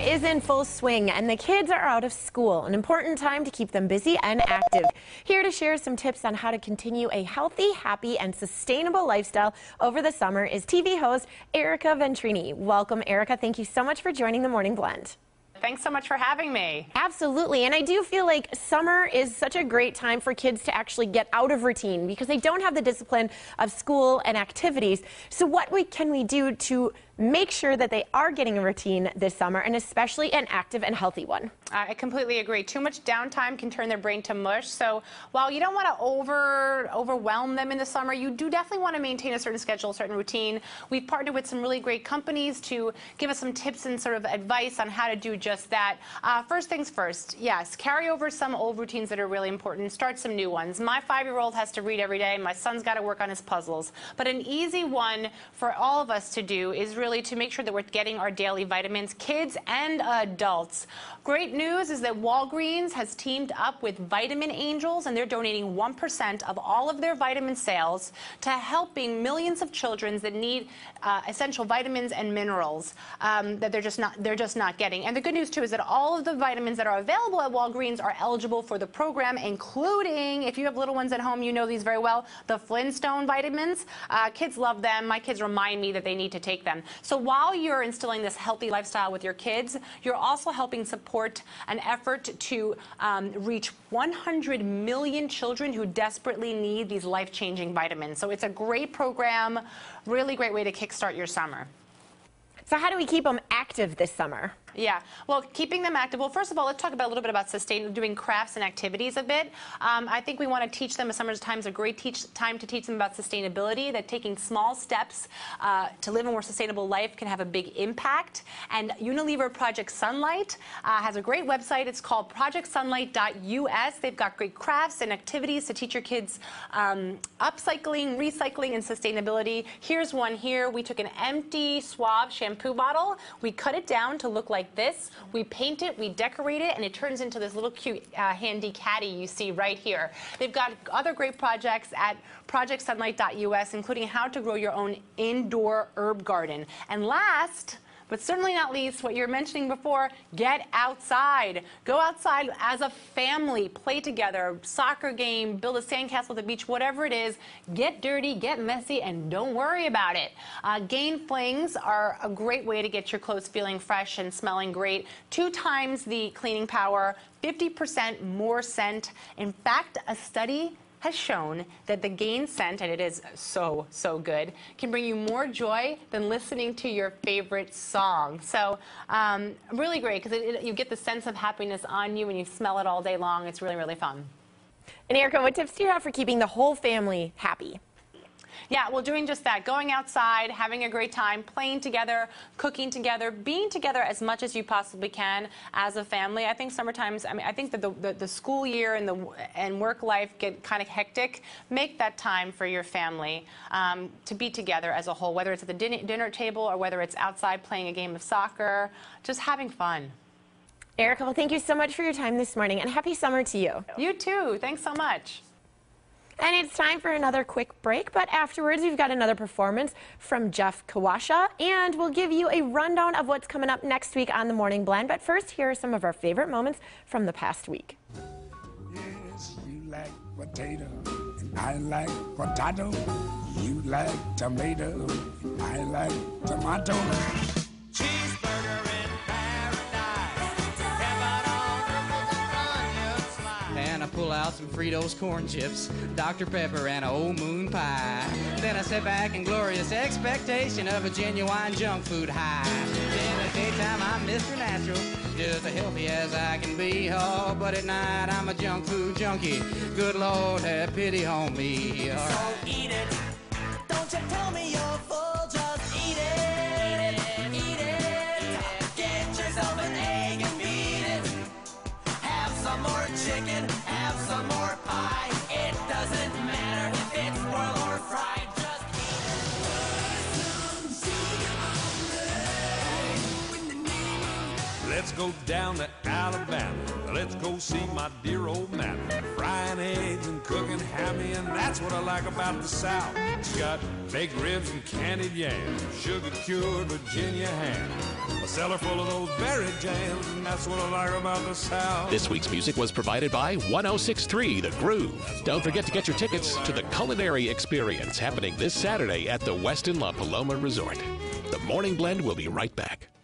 is in full swing and the kids are out of school, an important time to keep them busy and active. Here to share some tips on how to continue a healthy, happy, and sustainable lifestyle over the summer is TV host Ereka Vetrini. Welcome, Ereka. Thank you so much for joining the Morning Blend. Thanks so much for having me. Absolutely, and I do feel like summer is such a great time for kids to actually get out of routine because they don't have the discipline of school and activities. So what can we do to make sure that they are getting a routine this summer, and especially an active and healthy one? I completely agree. Too much downtime can turn their brain to mush. So while you don't want to overwhelm them in the summer, you do definitely want to maintain a certain schedule, a certain routine. We've partnered with some really great companies to give us some tips and sort of advice on how to do just that. First things first, yes, carry over some old routines that are really important. Start some new ones. My 5-year-old has to read every day. My son's got to work on his puzzles. But an easy one for all of us to do is really to make sure that we're getting our daily vitamins, kids and adults. Great news is that Walgreens has teamed up with Vitamin Angels, and they're donating 1% of all of their vitamin sales to helping millions of children that need essential vitamins and minerals that they're just not getting. And the good news too is that all of the vitamins that are available at Walgreens are eligible for the program, including, if you have little ones at home, you know these very well, the Flintstone vitamins. Kids love them. My kids remind me that they need to take them. So while you're instilling this healthy lifestyle with your kids, you're also helping support an effort to reach 100 million children who desperately need these life-changing vitamins. So it's a great program, really great way to kickstart your summer. So how do we keep them active this summer? Yeah, well, keeping them active. Well, first of all, let's talk about a little bit about doing crafts and activities a bit. I think we want to teach them, summertime is a great time to teach them about sustainability, that taking small steps to live a more sustainable life can have a big impact. And Unilever Project Sunlight has a great website. It's called projectsunlight.us. They've got great crafts and activities to teach your kids upcycling, recycling, and sustainability. Here's one here. We took an empty Suave shampoo bottle. We cut it down to look like this. We paint it, we decorate it, and it turns into this little cute handy caddy you see right here. They've got other great projects at projectsunlight.us, including how to grow your own indoor herb garden. And last, but certainly not least, what you were mentioning before, get outside. Go outside as a family, play together, soccer game, build a sandcastle at the beach, whatever it is. Get dirty, get messy, and don't worry about it. Gain flings are a great way to get your clothes feeling fresh and smelling great. 2 times the cleaning power, 50% more scent. In fact, a study has shown that the Gain scent, and it is so good, can bring you more joy than listening to your favorite song. So really great, because you get the sense of happiness on you and you smell it all day long. It's really fun. And Ereka, what tips do you have for keeping the whole family happy? Yeah, well, doing just that, going outside, having a great time, playing together, cooking together, being together as much as you possibly can as a family. I think summertimes, I think that the school year and work life get kind of hectic. Make that time for your family to be together as a whole, whether it's at the dinner table or whether it's outside playing a game of soccer, just having fun. Ereka, well, thank you so much for your time this morning, and happy summer to you. You too. Thanks so much. And it's time for another quick break, but afterwards we've got another performance from Jeff Kawasha, and we'll give you a rundown of what's coming up next week on the Morning Blend. But first, here are some of our favorite moments from the past week. Yes, you like potato, and I like potato. You like tomato, and I like tomato. Cheeseburger in paradise. Heaven on earth with an onion slice. And I pull out some Fritos corn chips, Dr. Pepper, and an old moon pie. Then I sit back in glorious expectation of a genuine junk food high. In the daytime, I'm Mr. Natural, just as healthy as I can be. Oh, but at night, I'm a junk food junkie. Good Lord, have pity on me. All right. So eat it. Don't you tell me you're full, just eat it. Eat it. Get yourself an egg and beat it. Have some more chicken, have some more pie. It doesn't matter if it's boiled or fried, just eat it. Let's go down to Alabama. Let's go see my dear old mammy. Frying eggs and cooking hammy, and that's what I like about the South. It's got baked ribs and candied yams, sugar-cured Virginia ham, a cellar full of those berry jams, and that's what I like about the South. This week's music was provided by 106.3 The Groove. Don't forget to get your tickets to the culinary experience happening this Saturday at the Westin La Paloma Resort. The Morning Blend will be right back.